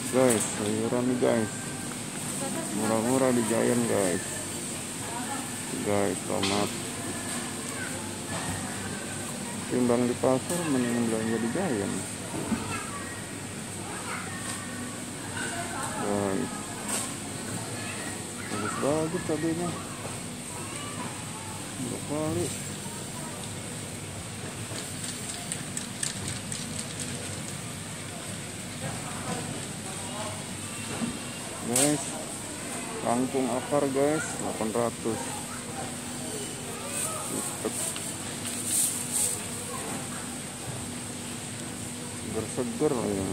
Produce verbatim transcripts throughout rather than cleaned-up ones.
Guys, sayuran nih guys, murah-murah di Giant guys. Guys, tomat timbang di pasar mending belanja di Giant. Guys, bagus-bagus cabenya, dua kali. Guys, kangkung akar guys, delapan ratus. Seger-seger lah ya.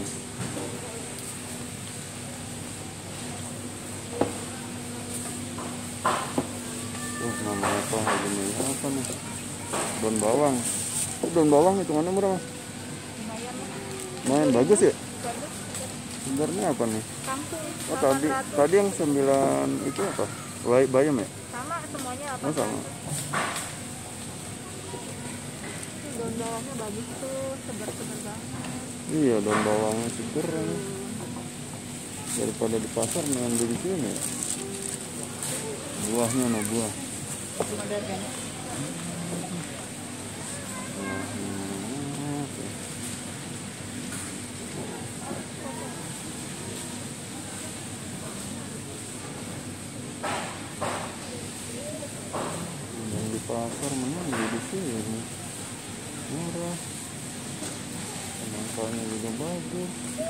Tuh nama apa ini apa nih? Daun bawang. Oh, daun bawang hitungannya murah. Lumayan bagus ya. Sebenarnya apa nih? Kangkung. Oh tadi tadi yang sembilan itu apa? Bay bayam ya? Sama semuanya apa? Oh sama. Daun bawangnya bagus tuh, seger-seger banget. Iya, daun bawangnya seger. Daripada di pasar ngambil di sini. Buahnya no buah. Yang di pasar mana di sini murah, penangkalnya juga bagus.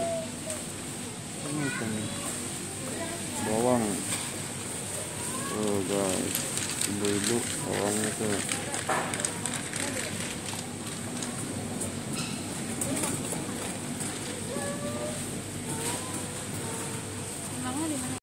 Ini kan bawang. Oh guys, ibu-ibu bawangnya tuh